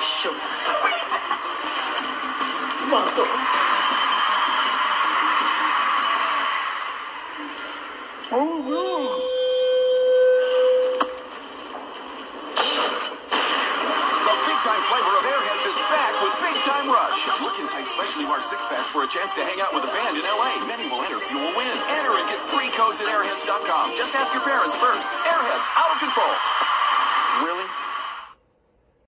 Showtime. Mato. Oh, no. Big-time flavor of Airheads is back with Big Time Rush. Look inside specially marked six-packs for a chance to hang out with a band in L.A. Many will enter, few will win. Enter and get free codes at airheads.com. Just ask your parents first. Airheads, out of control. Really?